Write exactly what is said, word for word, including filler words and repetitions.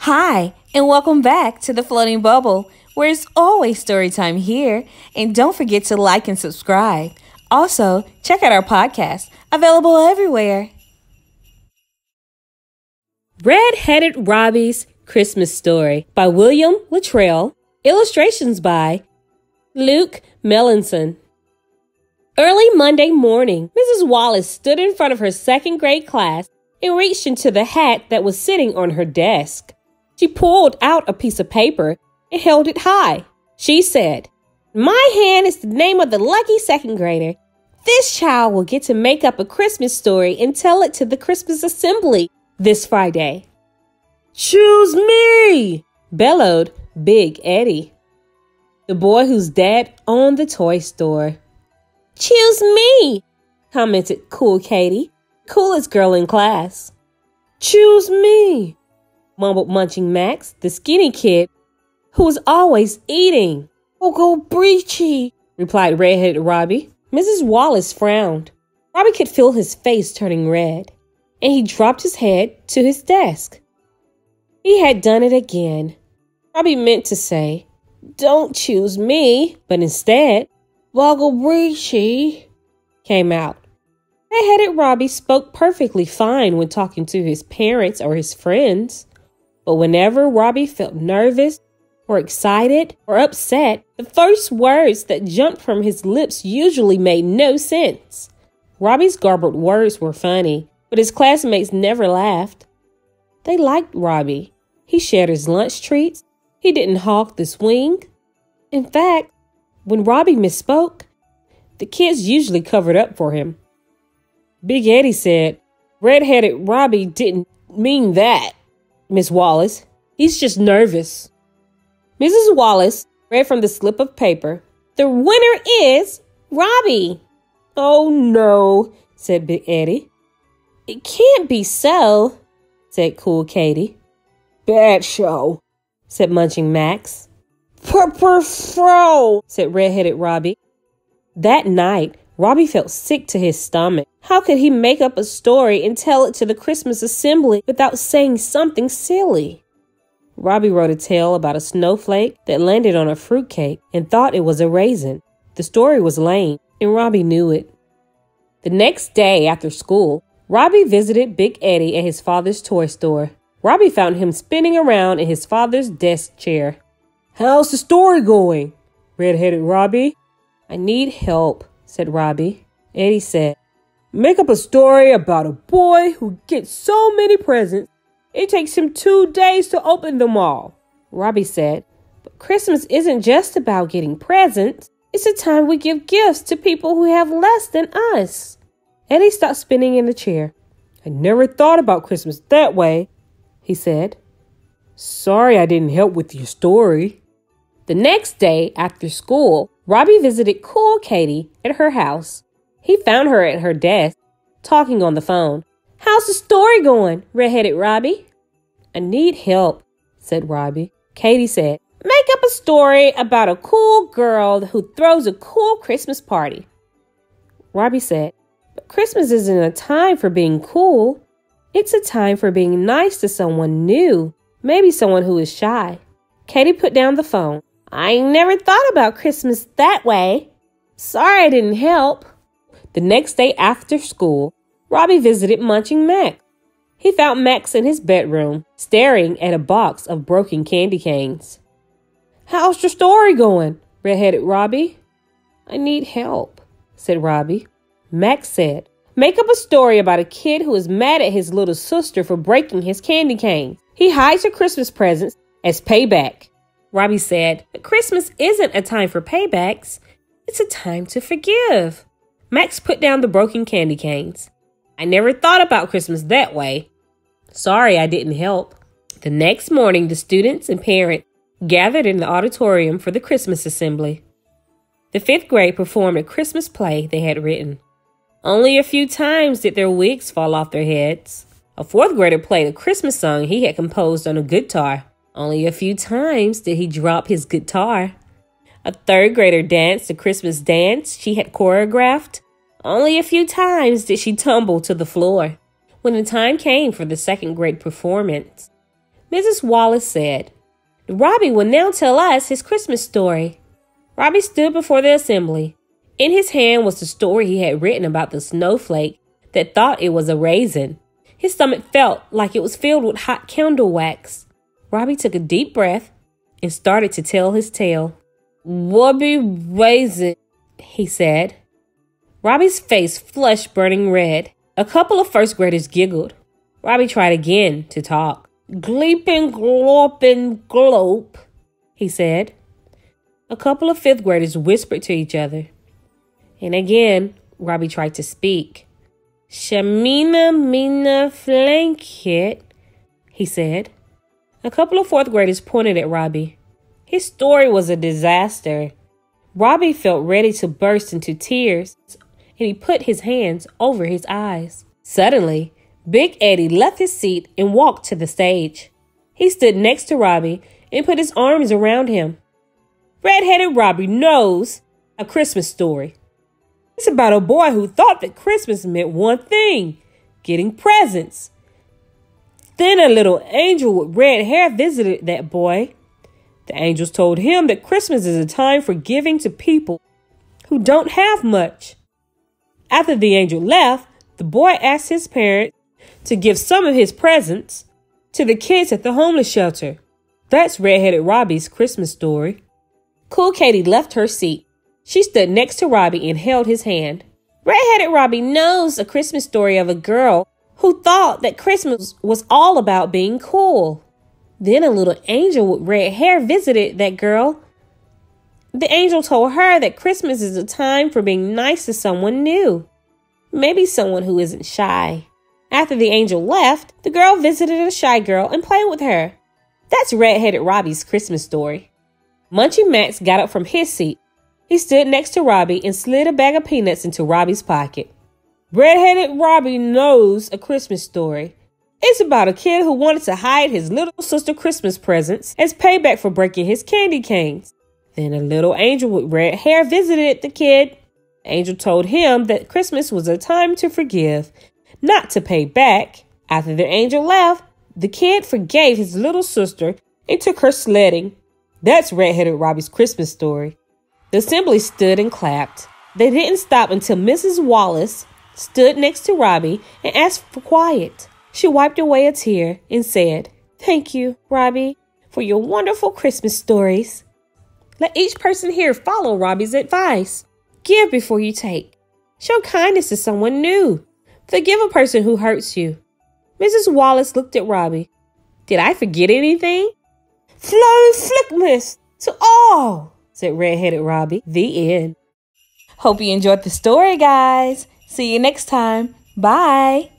Hi, and welcome back to the Floating Bubble, where it's always story time here. And don't forget to like and subscribe. Also, check out our podcast, available everywhere. Red-Headed Robbie's Christmas Story by William Luttrell. Illustrations by Luke Melanson. Early Monday morning, Missus Wallace stood in front of her second grade class and reached into the hat that was sitting on her desk. She pulled out a piece of paper and held it high. She said, "My hand is the name of the lucky second grader. This child will get to make up a Christmas story and tell it to the Christmas assembly this Friday." "Choose me!" bellowed Big Eddie, the boy whose dad owned the toy store. "Choose me!" commented Cool Katie, coolest girl in class. "Choose me!" mumbled Munching Max, the skinny kid who was always eating. "Uncle Breachy," replied Red-Headed Robbie. Missus Wallace frowned. Robbie could feel his face turning red, and he dropped his head to his desk. He had done it again. Robbie meant to say, "Don't choose me," but instead, "Uncle Breachy," came out. Red-Headed Robbie spoke perfectly fine when talking to his parents or his friends. But whenever Robbie felt nervous or excited or upset, the first words that jumped from his lips usually made no sense. Robbie's garbled words were funny, but his classmates never laughed. They liked Robbie. He shared his lunch treats. He didn't hog the swing. In fact, when Robbie misspoke, the kids usually covered up for him. Big Eddie said, "Red-Headed Robbie didn't mean that, Miss Wallace. He's just nervous." Missus Wallace read from the slip of paper, "The winner is Robbie." "Oh, no," said Big Eddie. "It can't be so," said Cool Katie. "Bad show," said Munching Max. "Purple fro," said Red-Headed Robbie. That night, Robbie felt sick to his stomach. How could he make up a story and tell it to the Christmas assembly without saying something silly? Robbie wrote a tale about a snowflake that landed on a fruitcake and thought it was a raisin. The story was lame, and Robbie knew it. The next day after school, Robbie visited Big Eddie at his father's toy store. Robbie found him spinning around in his father's desk chair. "How's the story going, Red-Headed Robbie?" "I need help," said Robbie. Eddie said, "Make up a story about a boy who gets so many presents, it takes him two days to open them all." Robbie said, "But Christmas isn't just about getting presents. It's a time we give gifts to people who have less than us." Eddie stopped spinning in the chair. "I never thought about Christmas that way," he said. "Sorry I didn't help with your story." The next day after school, Robbie visited Cool Katie at her house. He found her at her desk, talking on the phone. "How's the story going, Red-Headed Robbie?" "I need help," said Robbie. Katie said, "Make up a story about a cool girl who throws a cool Christmas party." Robbie said, "But Christmas isn't a time for being cool. It's a time for being nice to someone new, maybe someone who is shy." Katie put down the phone. "I never thought about Christmas that way. Sorry I didn't help." The next day after school, Robbie visited Munching Max. He found Max in his bedroom, staring at a box of broken candy canes. "How's your story going, Red-Headed Robbie?" "I need help," said Robbie. Max said, "Make up a story about a kid who is mad at his little sister for breaking his candy cane. He hides her Christmas presents as payback." Robbie said, "But Christmas isn't a time for paybacks. It's a time to forgive." Max put down the broken candy canes. "I never thought about Christmas that way. Sorry I didn't help." The next morning, the students and parents gathered in the auditorium for the Christmas assembly. The fifth grade performed a Christmas play they had written. Only a few times did their wigs fall off their heads. A fourth grader played a Christmas song he had composed on a guitar. Only a few times did he drop his guitar. A third grader danced a Christmas dance she had choreographed. Only a few times did she tumble to the floor. When the time came for the second grade performance, Missus Wallace said, Robbie will now tell us his Christmas story. Robbie stood before the assembly. In his hand was the story he had written about the snowflake that thought it was a raisin. His stomach felt like it was filled with hot candle wax. Robbie took a deep breath and started to tell his tale. Robbie Raisin, he said. Robbie's face flushed burning red. A couple of first graders giggled. Robbie tried again to talk. Gleeping, glorping, glope, he said. A couple of fifth graders whispered to each other. And again, Robbie tried to speak. Shamina mina flankit, he said. A couple of fourth graders pointed at Robbie. His story was a disaster. Robbie felt ready to burst into tears, and he put his hands over his eyes. Suddenly, Big Eddie left his seat and walked to the stage. He stood next to Robbie and put his arms around him. Red-headed Robbie knows a Christmas story. It's about a boy who thought that Christmas meant one thing, getting presents. Then a little angel with red hair visited that boy. The angels told him that Christmas is a time for giving to people who don't have much. After the angel left, the boy asked his parents to give some of his presents to the kids at the homeless shelter. That's Red-Headed Robbie's Christmas story. Cool Katie left her seat. She stood next to Robbie and held his hand. Red-Headed Robbie knows a Christmas story of a girl who thought that Christmas was all about being cool. Then a little angel with red hair visited that girl. The angel told her that Christmas is a time for being nice to someone new. Maybe someone who isn't shy. After the angel left, the girl visited a shy girl and played with her. That's Red-Headed Robbie's Christmas story. Munchie Max got up from his seat. He stood next to Robbie and slid a bag of peanuts into Robbie's pocket. Red-Headed Robbie knows a Christmas story. It's about a kid who wanted to hide his little sister Christmas presents as payback for breaking his candy canes. Then a little angel with red hair visited the kid. The angel told him that Christmas was a time to forgive, not to pay back. After the angel left, the kid forgave his little sister and took her sledding. That's Red-Headed Robbie's Christmas story. The assembly stood and clapped. They didn't stop until Missus Wallace stood next to Robbie and asked for quiet. She wiped away a tear and said, Thank you, Robbie, for your wonderful Christmas stories. Let each person here follow Robbie's advice. Give before you take. Show kindness to someone new. Forgive a person who hurts you. Missus Wallace looked at Robbie. Did I forget anything? Flow Flickmas to all, said Red-Headed Robbie. The end. Hope you enjoyed the story, guys. See you next time. Bye.